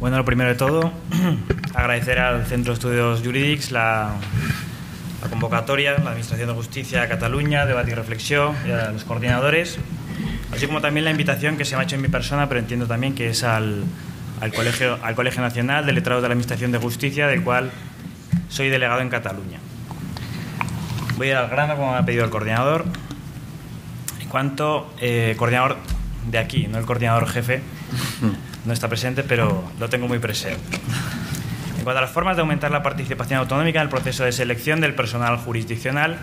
Bueno, lo primero de todo, agradecer al Centro de Estudios Jurídics la convocatoria, la Administración de Justícia de Cataluña, Debat i Reflexió, y a los coordinadores, así como también la invitación que se me ha hecho en mi persona, pero entiendo también que es al Colegio Nacional de Letrados de la Administración de Justicia, del cual soy delegado en Cataluña. Voy a ir al grano, como me ha pedido el coordinador. En cuanto coordinador de aquí, no el coordinador jefe, no está presente, pero lo tengo muy presente. En cuanto a las formas de aumentar la participación autonómica en el proceso de selección del personal jurisdiccional,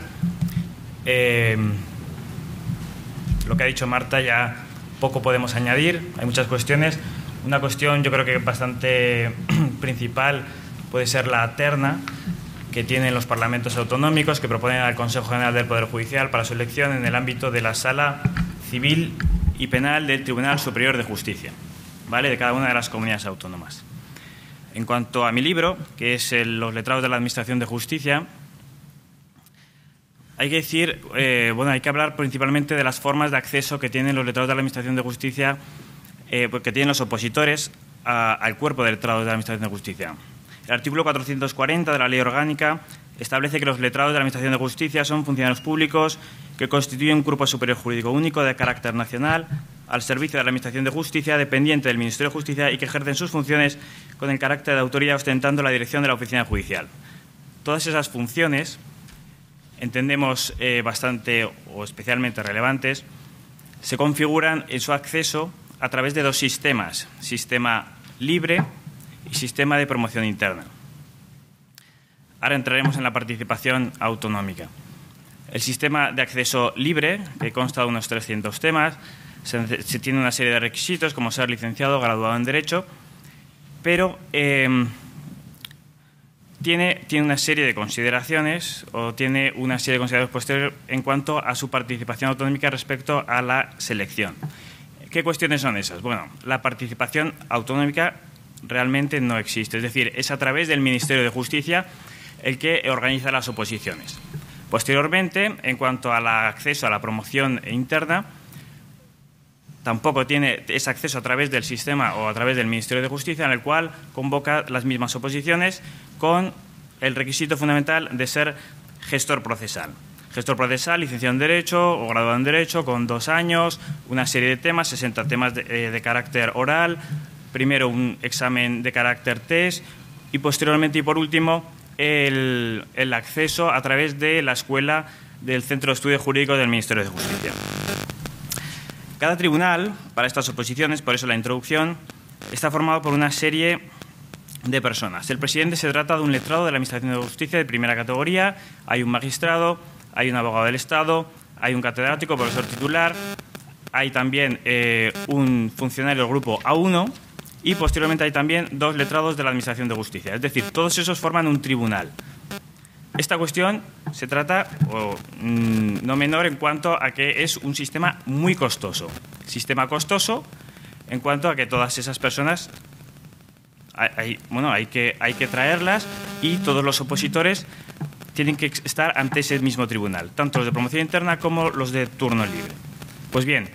lo que ha dicho Marta ya poco podemos añadir, hay muchas cuestiones. Una cuestión yo creo que bastante principal puede ser la terna que tienen los parlamentos autonómicos que proponen al Consejo General del Poder Judicial para su elección en el ámbito de la Sala Civil y Penal del Tribunal Superior de Justicia, ¿vale?, de cada una de las comunidades autónomas. En cuanto a mi libro, que es Los letrados de la Administración de Justicia, hay que decir, hay que hablar principalmente de las formas de acceso que tienen los letrados de la Administración de Justicia, que tienen los opositores al cuerpo de letrados de la Administración de Justicia. El artículo 440 de la Ley Orgánica establece que los letrados de la Administración de Justicia son funcionarios públicos que constituyen un cuerpo superior jurídico único de carácter nacional al servicio de la Administración de Justicia, dependiente del Ministerio de Justicia y que ejercen sus funciones con el carácter de autoridad ostentando la dirección de la oficina judicial. Todas esas funciones entendemos bastante o especialmente relevantes, se configuran en su acceso a través de dos sistemas, sistema libre y sistema de promoción interna. Ahora entraremos en la participación autonómica. El sistema de acceso libre, que consta de unos 300 temas, se tiene una serie de requisitos como ser licenciado o graduado en Derecho, pero tiene una serie de consideraciones posteriores en cuanto a su participación autonómica respecto a la selección. ¿Qué cuestiones son esas? Bueno, la participación autonómica realmente no existe, es decir, es a través del Ministerio de Justicia el que organiza las oposiciones. Posteriormente, en cuanto al acceso a la promoción interna, tampoco tiene ese acceso a través del sistema o a través del Ministerio de Justicia, en el cual convoca las mismas oposiciones con el requisito fundamental de ser gestor procesal. Gestor procesal, licenciado en Derecho o graduado en Derecho, con 2 años, una serie de temas, 60 temas de carácter oral, primero un examen de carácter test y posteriormente y por último el acceso a través de la escuela del Centro de Estudios Jurídicos del Ministerio de Justicia. Cada tribunal, para estas oposiciones, por eso la introducción, está formado por una serie de personas. El presidente se trata de un letrado de la Administración de Justicia de primera categoría, hay un magistrado, hay un abogado del Estado, hay un catedrático, profesor titular, hay también un funcionario del grupo A1 y posteriormente hay también 2 letrados de la Administración de Justicia. Es decir, todos esos forman un tribunal. Esta cuestión se trata, no menor, en cuanto a que es un sistema muy costoso. Sistema costoso en cuanto a que todas esas personas hay que traerlas y todos los opositores tienen que estar ante ese mismo tribunal, tanto los de promoción interna como los de turno libre. Pues bien,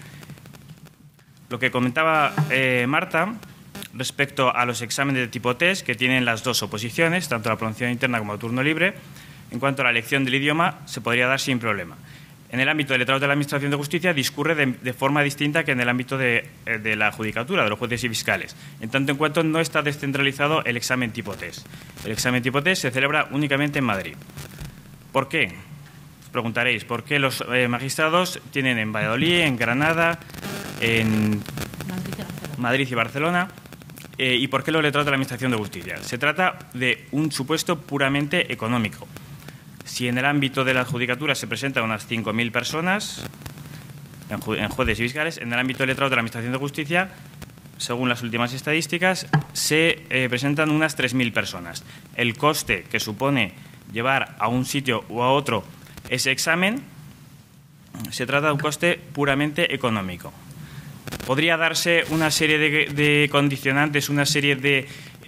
lo que comentaba Marta respecto a los exámenes de tipo test que tienen las dos oposiciones, tanto la promoción interna como el turno libre, en cuanto a la elección del idioma, se podría dar sin problema. En el ámbito de letrados de la Administración de Justicia discurre de forma distinta que en el ámbito de la judicatura, de los jueces y fiscales, en tanto en cuanto no está descentralizado el examen tipo test. El examen tipo test se celebra únicamente en Madrid. ¿Por qué? Os preguntaréis, ¿por qué los magistrados tienen en Valladolid, en Granada, en Madrid y Barcelona? ¿Y por qué los letrados de la Administración de Justicia? Se trata de un supuesto puramente económico. Si en el ámbito de la judicatura se presentan unas 5.000 personas, en jueces y fiscales, en el ámbito de letrados de la Administración de Justicia, según las últimas estadísticas, se presentan unas 3.000 personas. El coste que supone llevar a un sitio u a otro ese examen, se trata de un coste puramente económico. Podría darse una serie de condicionantes, una serie de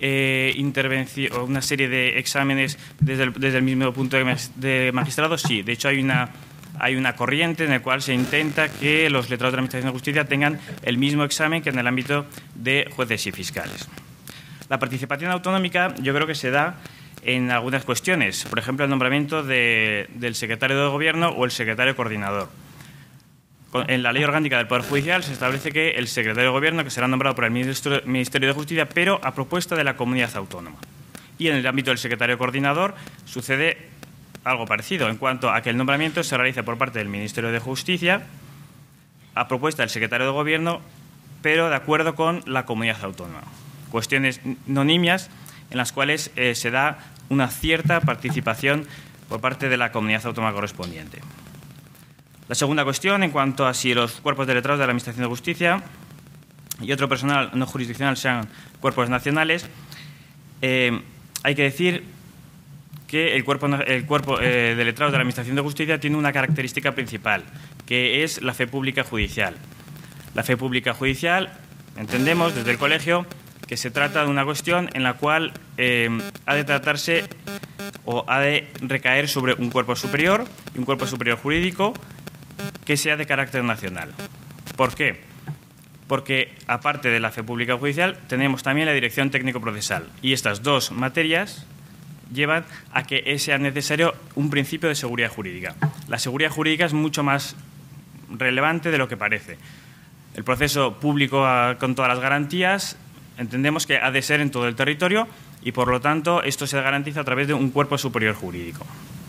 una serie de exámenes desde el mismo punto de magistrado, sí. De hecho, hay una corriente en la cual se intenta que los letrados de la Administración de Justicia tengan el mismo examen que en el ámbito de jueces y fiscales. La participación autonómica yo creo que se da en algunas cuestiones, por ejemplo, el nombramiento del secretario de Gobierno o el secretario coordinador. En la Ley Orgánica del Poder Judicial se establece que el secretario de Gobierno, que será nombrado por el Ministerio de Justicia, pero a propuesta de la comunidad autónoma. Y en el ámbito del secretario coordinador sucede algo parecido, en cuanto a que el nombramiento se realiza por parte del Ministerio de Justicia a propuesta del secretario de Gobierno, pero de acuerdo con la comunidad autónoma. Cuestiones no nimias en las cuales se da una cierta participación por parte de la comunidad autónoma correspondiente. La segunda cuestión, en cuanto a si los cuerpos de letrados de la Administración de Justicia y otro personal no jurisdiccional sean cuerpos nacionales, hay que decir que el cuerpo de letrados de la Administración de Justicia tiene una característica principal, que es la fe pública judicial. La fe pública judicial, entendemos desde el colegio, que se trata de una cuestión en la cual ha de tratarse o ha de recaer sobre un cuerpo superior y un cuerpo superior jurídico que sea de carácter nacional. ¿Por qué? Porque, aparte de la fe pública judicial, tenemos también la dirección técnico-procesal. Y estas dos materias llevan a que sea necesario un principio de seguridad jurídica. La seguridad jurídica es mucho más relevante de lo que parece. El proceso público con todas las garantías entendemos que ha de ser en todo el territorio y, por lo tanto, esto se garantiza a través de un cuerpo superior jurídico.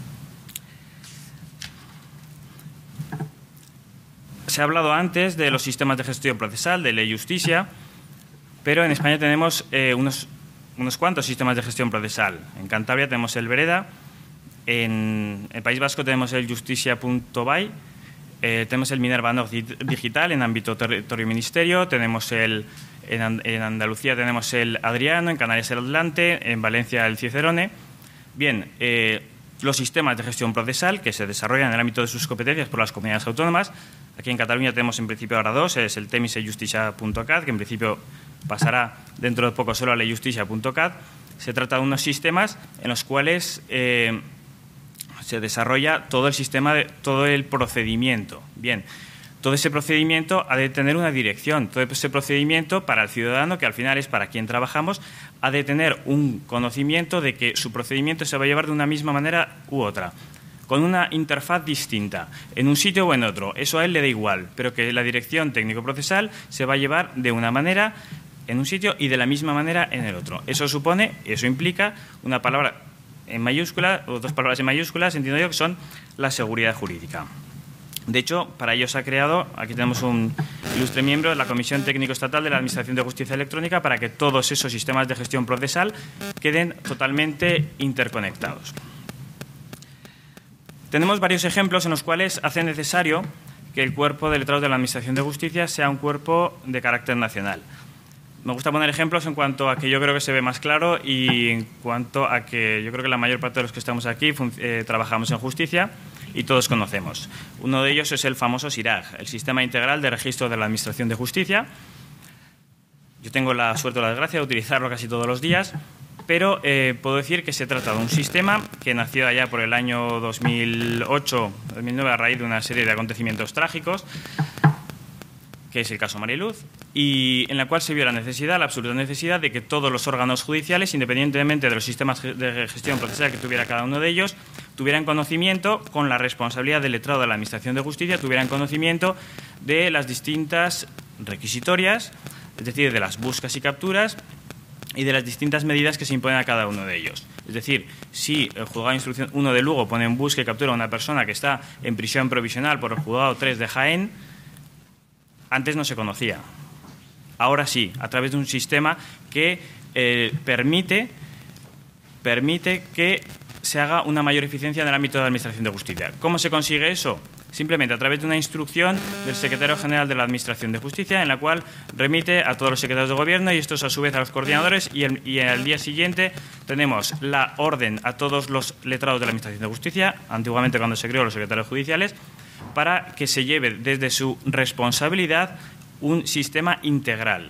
Se ha hablado antes de los sistemas de gestión procesal, de Ley Justicia, pero en España tenemos unos cuantos sistemas de gestión procesal. En Cantabria tenemos el Vereda, en el País Vasco tenemos el Justicia.by, tenemos el Minerva Nord Digital en ámbito territorio-ministerio, tenemos en Andalucía tenemos el Adriano, en Canarias el Atlante, en Valencia el Cicerone. Bien, los sistemas de gestión procesal que se desarrollan en el ámbito de sus competencias por las comunidades autónomas. Aquí en Cataluña tenemos en principio ahora dos, es el Temis y Justicia.cat, que en principio pasará dentro de poco solo a la Justicia.cat. Se trata de unos sistemas en los cuales se desarrolla todo el sistema, todo el procedimiento. Bien, todo ese procedimiento ha de tener una dirección. Todo ese procedimiento para el ciudadano, que al final es para quien trabajamos, ha de tener un conocimiento de que su procedimiento se va a llevar de una misma manera u otra, con una interfaz distinta, en un sitio o en otro. Eso a él le da igual, pero que la dirección técnico-procesal se va a llevar de una manera en un sitio y de la misma manera en el otro. Eso implica una palabra en mayúscula, o dos palabras en mayúsculas, entiendo yo, que son la seguridad jurídica. De hecho, para ello se ha creado, aquí tenemos un ilustre miembro de la Comisión Técnico Estatal de la Administración de Justicia Electrónica, para que todos esos sistemas de gestión procesal queden totalmente interconectados. Tenemos varios ejemplos en los cuales hace necesario que el cuerpo de letrados de la Administración de Justicia sea un cuerpo de carácter nacional. Me gusta poner ejemplos en cuanto a que yo creo que se ve más claro y en cuanto a que yo creo que la mayor parte de los que estamos aquí trabajamos en justicia y todos conocemos. Uno de ellos es el famoso SIRAG, el Sistema Integral de Registro de la Administración de Justicia. Yo tengo la suerte o la desgracia de utilizarlo casi todos los días, pero puedo decir que se trata de un sistema que nació allá por el año 2008-2009 a raíz de una serie de acontecimientos trágicos, que es el caso Mariluz, y en la cual se vio la absoluta necesidad de que todos los órganos judiciales, independientemente de los sistemas de gestión procesal que tuviera cada uno de ellos, tuvieran conocimiento, con la responsabilidad del letrado de la Administración de Justicia, tuvieran conocimiento de las distintas requisitorias, es decir, de las buscas y capturas, y de las distintas medidas que se imponen a cada uno de ellos. Es decir, si el juzgado de instrucción 1 de Lugo pone en busca y captura a una persona que está en prisión provisional por el juzgado 3 de Jaén, antes no se conocía. Ahora sí, a través de un sistema que permite que se haga una mayor eficiencia en el ámbito de la Administración de Justicia. ¿Cómo se consigue eso? Simplemente a través de una instrucción del Secretario General de la Administración de Justicia, en la cual remite a todos los secretarios de Gobierno y estos a su vez a los coordinadores, y al día siguiente tenemos la orden a todos los letrados de la Administración de Justicia, antiguamente cuando se creó los secretarios judiciales, para que se lleve desde su responsabilidad un sistema integral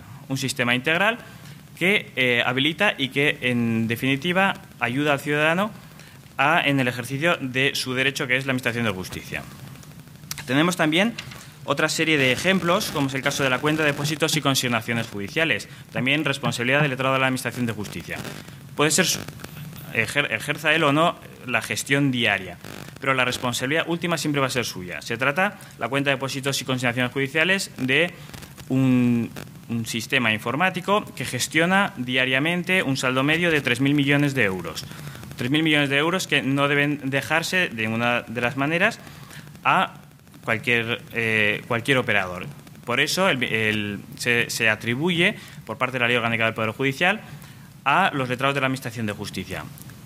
que habilita y que, en definitiva, ayuda al ciudadano en el ejercicio de su derecho, que es la Administración de Justicia. Tenemos también Otra serie de ejemplos, como es el caso de la cuenta de depósitos y consignaciones judiciales. También responsabilidad del letrado de la Administración de Justicia. Puede ser, ejerza él o no, la gestión diaria, pero la responsabilidad última siempre va a ser suya. Se trata, la cuenta de depósitos y consignaciones judiciales, de un sistema informático que gestiona diariamente un saldo medio de 3.000 millones de euros. 3.000 millones de euros que no deben dejarse de ninguna de las maneras a cualquier operador. Por eso se atribuye, por parte de la Ley Orgánica del Poder Judicial, a los letrados de la Administración de Justicia.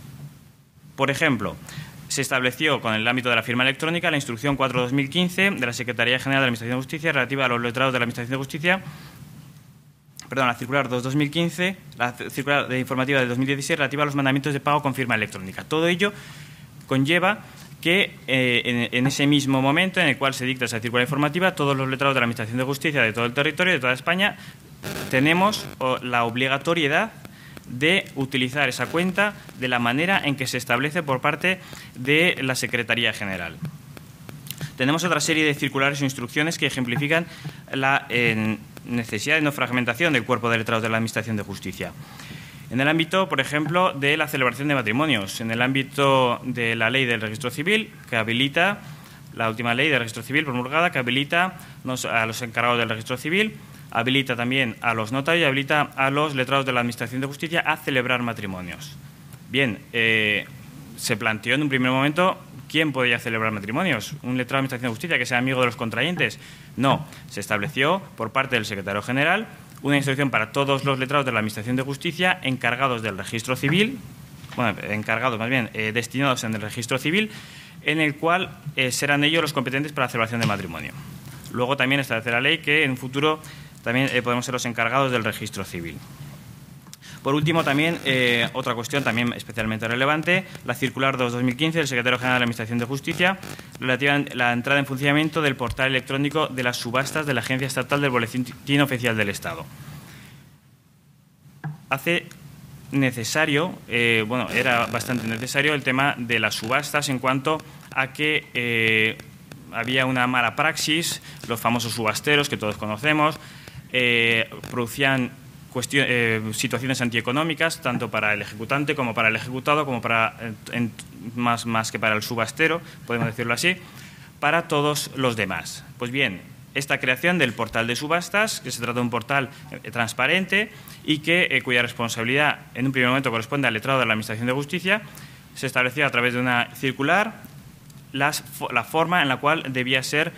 Por ejemplo, se estableció con el ámbito de la firma electrónica la Instrucción 4/2015 de la Secretaría General de la Administración de Justicia relativa a los letrados de la Administración de Justicia, perdón, la circular 2/2015, la circular de informativa de 2016 relativa a los mandamientos de pago con firma electrónica. Todo ello conlleva que en ese mismo momento en el cual se dicta esa circular informativa, todos los letrados de la Administración de Justicia de todo el territorio, de toda España, tenemos la obligatoriedad de utilizar esa cuenta de la manera en que se establece por parte de la Secretaría General. Tenemos otra serie de circulares o instrucciones que ejemplifican la necesidad de no fragmentación del cuerpo de letrados de la Administración de Justicia. En el ámbito, por ejemplo, de la celebración de matrimonios, en el ámbito de la Ley del Registro Civil, que habilita, la última Ley del Registro Civil promulgada, que habilita a los encargados del Registro Civil, habilita también a los notarios y habilita a los letrados de la Administración de Justicia a celebrar matrimonios. Bien, se planteó en un primer momento quién podía celebrar matrimonios. ¿Un letrado de la Administración de Justicia que sea amigo de los contrayentes? No, se estableció por parte del secretario general una instrucción para todos los letrados de la Administración de Justicia encargados del Registro Civil, destinados en el Registro Civil, en el cual serán ellos los competentes para la celebración de matrimonio. Luego también establece la ley que en un futuro también podemos ser los encargados del Registro Civil. Por último, también otra cuestión también especialmente relevante, la circular 2/2015 del Secretario General de la Administración de Justicia relativa a la entrada en funcionamiento del portal electrónico de las subastas de la Agencia Estatal del Boletín Oficial del Estado. Hace necesario, era bastante necesario el tema de las subastas en cuanto a que había una mala praxis, los famosos subasteros que todos conocemos, producían situaciones antieconómicas tanto para el ejecutante como para el ejecutado, como para más que para el subastero, podemos decirlo así, para todos los demás. Pues bien, esta creación del portal de subastas, que se trata de un portal transparente y que cuya responsabilidad en un primer momento corresponde al letrado de la Administración de Justicia, se estableció a través de una circular la forma en la cual debía ser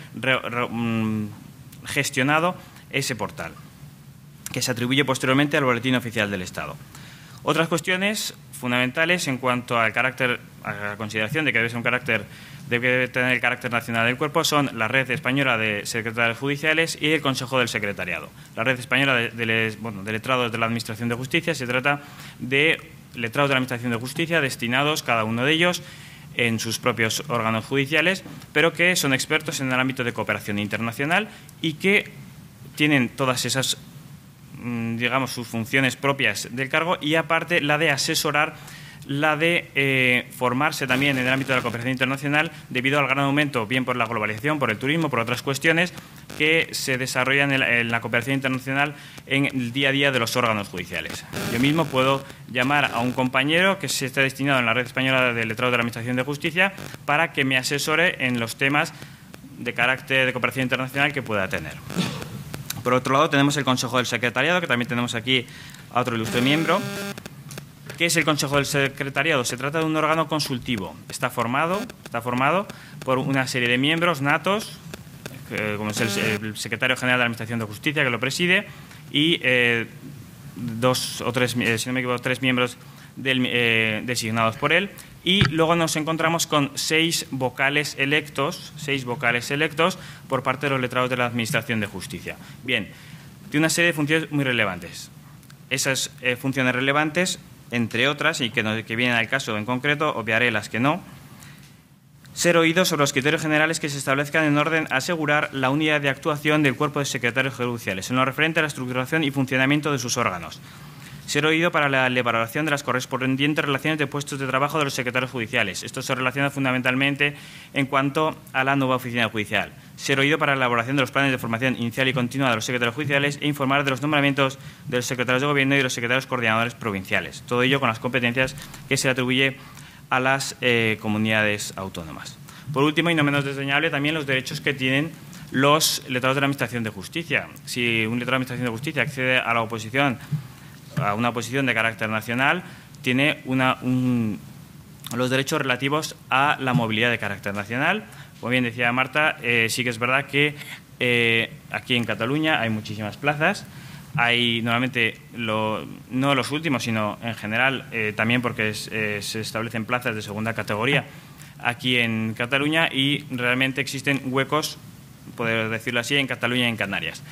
gestionado ese portal, que se atribuye posteriormente al Boletín Oficial del Estado. Otras cuestiones fundamentales en cuanto al carácter, a la consideración de que debe tener el carácter nacional del cuerpo son la Red Española de Secretarios Judiciales y el Consejo del Secretariado. La Red Española de Letrados de la Administración de Justicia se trata de letrados de la Administración de Justicia destinados, cada uno de ellos, en sus propios órganos judiciales, pero que son expertos en el ámbito de cooperación internacional y que tienen todas esas, digamos, sus funciones propias del cargo y aparte la de asesorar, la de formarse también en el ámbito de la cooperación internacional debido al gran aumento, bien por la globalización, por el turismo, por otras cuestiones que se desarrollan en la cooperación internacional en el día a día de los órganos judiciales. Yo mismo puedo llamar a un compañero que se está destinado en la Red Española de Letrados de la Administración de Justicia para que me asesore en los temas de carácter de cooperación internacional que pueda tener. Por otro lado, tenemos el Consejo del Secretariado, que también tenemos aquí a otro ilustre miembro. ¿Qué es el Consejo del Secretariado? Se trata de un órgano consultivo. Está formado por una serie de miembros natos, como es el Secretario General de la Administración de Justicia, que lo preside, y dos o tres, si no me equivoco, 3 miembros designados por él. Y luego nos encontramos con 6 vocales electos por parte de los letrados de la Administración de Justicia. Bien, tiene una serie de funciones muy relevantes. Esas funciones relevantes, entre otras, y que vienen al caso en concreto, obviaré las que no, ser oídos sobre los criterios generales que se establezcan en orden a asegurar la unidad de actuación del cuerpo de secretarios judiciales en lo referente a la estructuración y funcionamiento de sus órganos. Ser oído para la elaboración de las correspondientes relaciones de puestos de trabajo de los secretarios judiciales. Esto se relaciona fundamentalmente en cuanto a la nueva oficina judicial. Ser oído para la elaboración de los planes de formación inicial y continua de los secretarios judiciales e informar de los nombramientos de los secretarios de Gobierno y de los secretarios coordinadores provinciales. Todo ello con las competencias que se atribuye a las comunidades autónomas. Por último, y no menos desdeñable, también los derechos que tienen los letrados de la Administración de Justicia. Si un letrado de la Administración de Justicia accede a la oposición, a una oposición de carácter nacional, tiene los derechos relativos a la movilidad de carácter nacional. Como bien decía Marta, sí que es verdad que aquí en Cataluña hay muchísimas plazas. Hay normalmente, no los últimos, sino en general, también porque se establecen plazas de segunda categoría aquí en Cataluña, y realmente existen huecos, poder decirlo así, en Cataluña y en Canarias.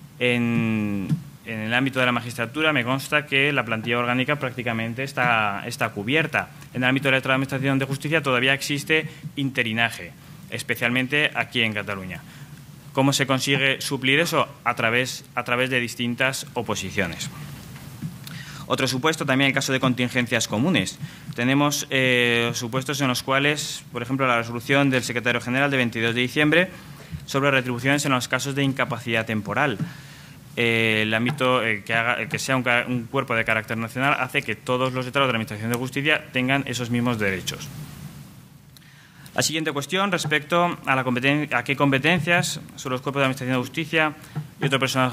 En el ámbito de la magistratura me consta que la plantilla orgánica prácticamente está cubierta. En el ámbito de la Administración de Justicia todavía existe interinaje, especialmente aquí en Cataluña. ¿Cómo se consigue suplir eso? A través de distintas oposiciones. Otro supuesto, también el caso de contingencias comunes. Tenemos supuestos en los cuales, por ejemplo, la resolución del secretario general de 22 de diciembre sobre retribuciones en los casos de incapacidad temporal. El ámbito que sea un cuerpo de carácter nacional hace que todos los letrados de la Administración de Justicia tengan esos mismos derechos. La siguiente cuestión, respecto a qué competencias sobre los cuerpos de Administración de Justicia y otro personal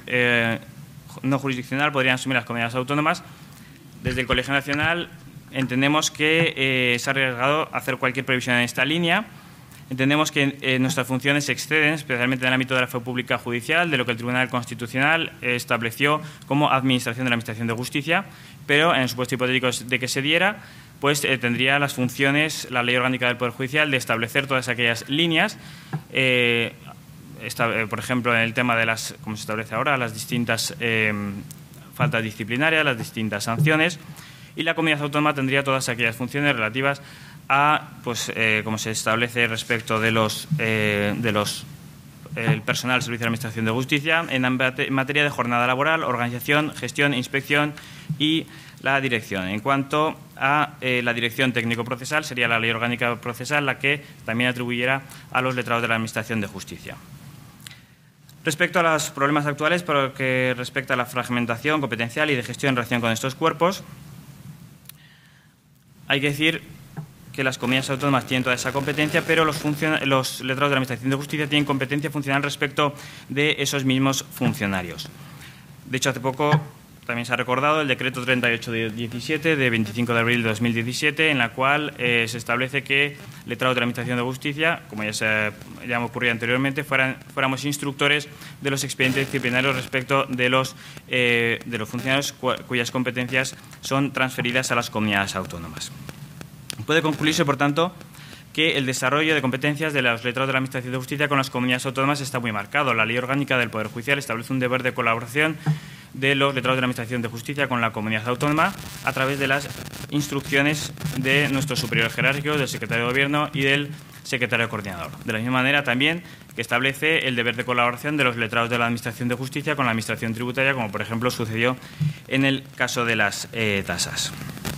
no jurisdiccional podrían asumir las comunidades autónomas. Desde el Colegio Nacional entendemos que se ha arriesgado a hacer cualquier previsión en esta línea. Entendemos que nuestras funciones se exceden, especialmente en el ámbito de la fe pública judicial, de lo que el Tribunal Constitucional estableció como administración de la Administración de Justicia, pero en el supuesto hipotético de que se diera, pues tendría las funciones, la Ley Orgánica del Poder Judicial, de establecer todas aquellas líneas, por ejemplo, en el tema de las, como se establece ahora, las distintas faltas disciplinarias, las distintas sanciones, y la comunidad autónoma tendría todas aquellas funciones relativas a, pues, como se establece respecto de el personal del Servicio de Administración de Justicia en materia de jornada laboral, organización, gestión, inspección y la dirección. En cuanto a la dirección técnico-procesal, sería la Ley Orgánica Procesal la que también atribuyera a los letrados de la Administración de Justicia. Respecto a los problemas actuales, por lo que respecta a la fragmentación competencial y de gestión en relación con estos cuerpos, hay que decir que las comunidades autónomas tienen toda esa competencia, pero los letrados de la Administración de Justicia tienen competencia funcional respecto de esos mismos funcionarios. De hecho, hace poco también se ha recordado el decreto 3817 de 25 de abril de 2017, en la cual se establece que letrados de la Administración de Justicia, como ya me ocurrió anteriormente, fuéramos instructores de los expedientes disciplinarios respecto de los funcionarios cuyas competencias son transferidas a las comunidades autónomas. Puede concluirse, por tanto, que el desarrollo de competencias de los letrados de la Administración de Justicia con las comunidades autónomas está muy marcado. La Ley Orgánica del Poder Judicial establece un deber de colaboración de los letrados de la Administración de Justicia con la comunidad autónoma a través de las instrucciones de nuestros superiores jerárquicos, del secretario de Gobierno y del secretario coordinador. De la misma manera, también, que establece el deber de colaboración de los letrados de la Administración de Justicia con la Administración tributaria, como por ejemplo sucedió en el caso de las tasas.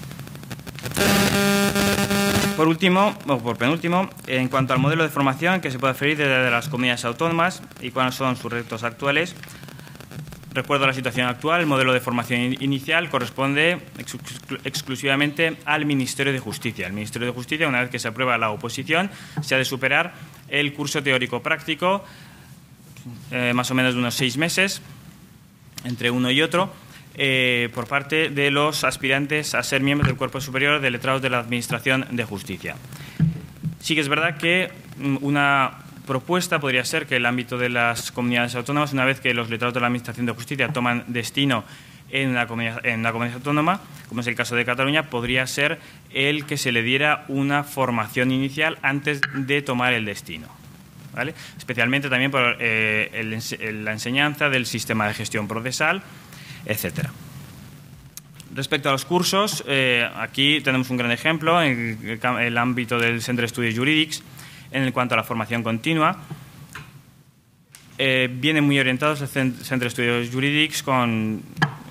Por último, o por penúltimo, en cuanto al modelo de formación que se puede oferir desde las comunidades autónomas y cuáles son sus retos actuales, recuerdo la situación actual. El modelo de formación inicial corresponde exclusivamente al Ministerio de Justicia. El Ministerio de Justicia, una vez que se aprueba la oposición, se ha de superar el curso teórico-práctico, más o menos de unos 6 meses, entre uno y otro, por parte de los aspirantes a ser miembros del Cuerpo Superior de Letrados de la Administración de Justicia. Sí que es verdad que una propuesta podría ser que el ámbito de las comunidades autónomas, una vez que los letrados de la Administración de Justicia toman destino en una comunidad autónoma, como es el caso de Cataluña, podría ser el que se le diera una formación inicial antes de tomar el destino, ¿vale? Especialmente también por la enseñanza del sistema de gestión procesal, etcétera. Respecto a los cursos, aquí tenemos un gran ejemplo en el ámbito del Centre d'Estudis Jurídics, en cuanto a la formación continua. Vienen muy orientados el Centre d'Estudis Jurídics con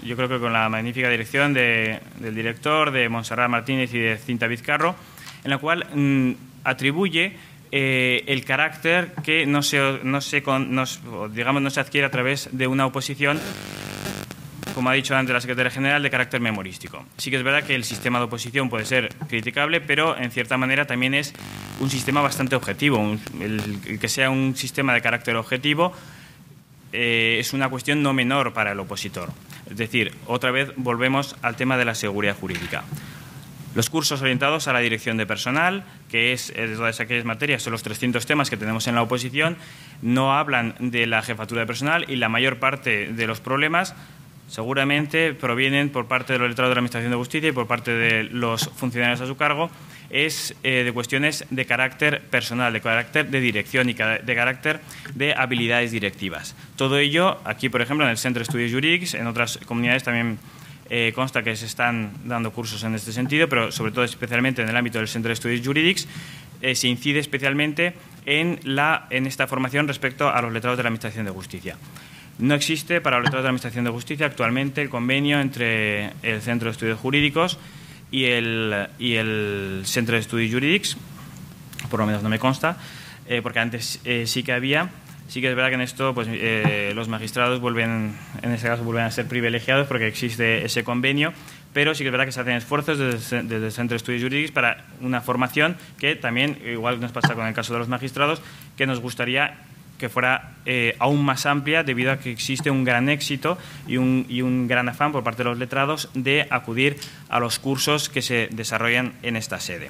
yo creo que con la magnífica dirección del director, de Montserrat Martínez y de Cinta Vizcarro, en la cual atribuye el carácter que no se adquiere a través de una oposición, como ha dicho antes la secretaria general, de carácter memorístico. Sí que es verdad que el sistema de oposición puede ser criticable, pero en cierta manera también es un sistema bastante objetivo. El que sea un sistema de carácter objetivo es una cuestión no menor para el opositor. Es decir, otra vez volvemos al tema de la seguridad jurídica. Los cursos orientados a la dirección de personal, que es de todas aquellas materias, son los 300 temas que tenemos en la oposición, no hablan de la jefatura de personal, y la mayor parte de los problemas seguramente provienen por parte de los letrados de la Administración de Justicia y por parte de los funcionarios a su cargo, es de cuestiones de carácter personal, de carácter de dirección y de carácter de habilidades directivas. Todo ello, aquí por ejemplo en el Centre d'Estudis Jurídics, en otras comunidades también consta que se están dando cursos en este sentido, pero sobre todo especialmente en el ámbito del Centre d'Estudis Jurídics se incide especialmente en esta formación respecto a los letrados de la Administración de Justicia. No existe para los letrados de la Administración de Justicia actualmente el convenio entre el Centro de Estudios Jurídicos y el Centre d'Estudis Jurídics, por lo menos no me consta, porque antes sí que había. Sí que es verdad que en esto pues, los magistrados vuelven a ser privilegiados porque existe ese convenio, pero sí que es verdad que se hacen esfuerzos desde el Centre d'Estudis Jurídics para una formación que también, igual nos pasa con el caso de los magistrados, que nos gustaría que fuera aún más amplia, debido a que existe un gran éxito y un gran afán por parte de los letrados de acudir a los cursos que se desarrollan en esta sede.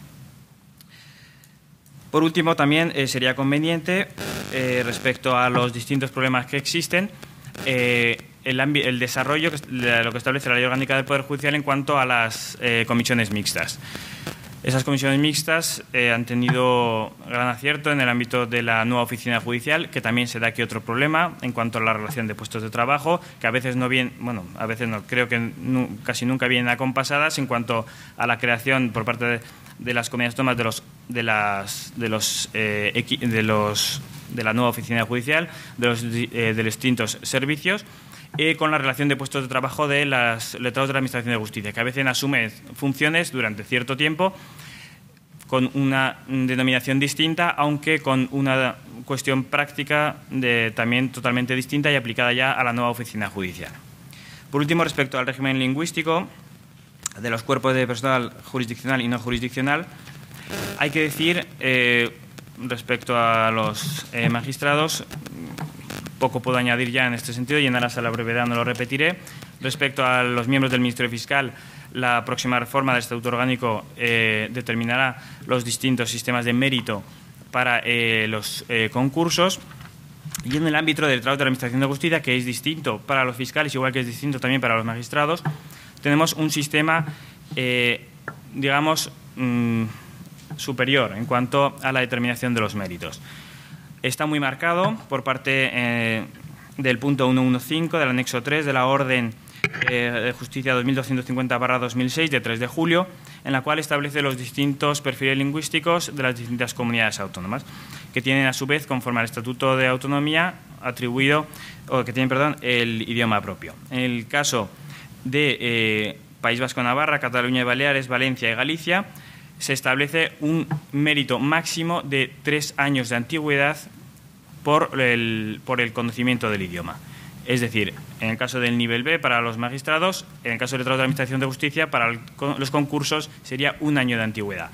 Por último, también sería conveniente, respecto a los distintos problemas que existen, el desarrollo, lo que establece la Ley Orgánica del Poder Judicial en cuanto a las comisiones mixtas. Esas comisiones mixtas han tenido gran acierto en el ámbito de la nueva oficina judicial, que también se da aquí otro problema en cuanto a la relación de puestos de trabajo, que a veces creo que casi nunca vienen acompasadas en cuanto a la creación por parte de las comunidades autónomas de la nueva oficina judicial, de los distintos servicios, con la relación de puestos de trabajo de los letrados de la Administración de Justicia, que a veces asumen funciones durante cierto tiempo con una denominación distinta, aunque con una cuestión práctica también totalmente distinta y aplicada ya a la nueva oficina judicial. Por último, respecto al régimen lingüístico de los cuerpos de personal jurisdiccional y no jurisdiccional, hay que decir, respecto a los magistrados, poco puedo añadir ya en este sentido y en aras a la brevedad no lo repetiré. Respecto a los miembros del Ministerio Fiscal, la próxima reforma del Estatuto Orgánico determinará los distintos sistemas de mérito para los concursos. Y en el ámbito del trato de la Administración de Justicia, que es distinto para los fiscales, igual que es distinto también para los magistrados, tenemos un sistema, digamos, superior en cuanto a la determinación de los méritos. Está muy marcado por parte del punto 115 del anexo 3 de la Orden de Justicia 2250/2006 de 3 de julio, en la cual establece los distintos perfiles lingüísticos de las distintas comunidades autónomas, que tienen a su vez, conforme al Estatuto de Autonomía, el idioma propio. En el caso de País Vasco, Navarra, Cataluña y Baleares, Valencia y Galicia, se establece un mérito máximo de 3 años de antigüedad por el conocimiento del idioma. Es decir, en el caso del nivel B para los magistrados, en el caso del letrado de la Administración de Justicia, para los concursos sería 1 año de antigüedad.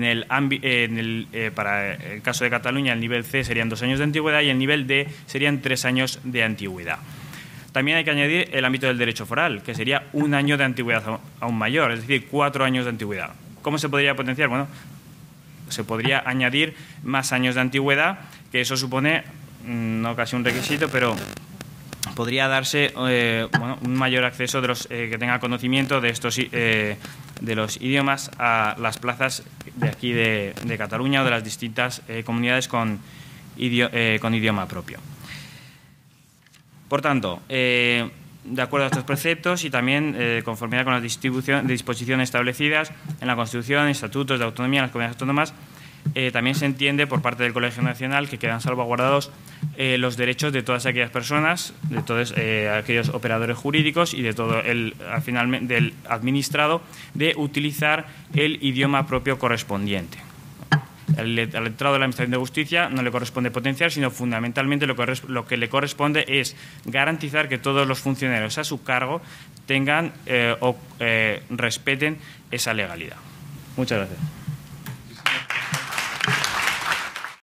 Para el caso de Cataluña, el nivel C serían 2 años de antigüedad y el nivel D serían 3 años de antigüedad. También hay que añadir el ámbito del derecho foral, que sería 1 año de antigüedad aún mayor, es decir, 4 años de antigüedad. ¿Cómo se podría potenciar? Bueno, se podría añadir más años de antigüedad, que eso supone, no casi un requisito, pero podría darse un mayor acceso de los que tenga conocimiento de los idiomas a las plazas de aquí de Cataluña o de las distintas comunidades con idioma propio. Por tanto, de acuerdo a estos preceptos y también conformidad con las disposiciones establecidas en la Constitución, estatutos de autonomía de las comunidades autónomas, también se entiende por parte del Colegio Nacional que quedan salvaguardados los derechos de todas aquellas personas, de todos aquellos operadores jurídicos y de todo finalmente del administrado de utilizar el idioma propio correspondiente. Al letrado de la Administración de Justicia no le corresponde potenciar, sino fundamentalmente lo que le corresponde es garantizar que todos los funcionarios a su cargo tengan respeten esa legalidad. Muchas gracias.